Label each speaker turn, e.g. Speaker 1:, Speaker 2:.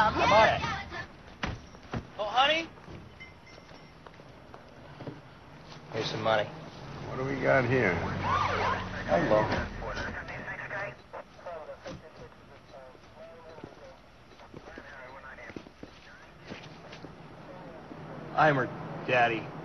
Speaker 1: I bought it. Oh, honey? Here's some money.
Speaker 2: What do we got here?
Speaker 1: Hello. I'm her daddy.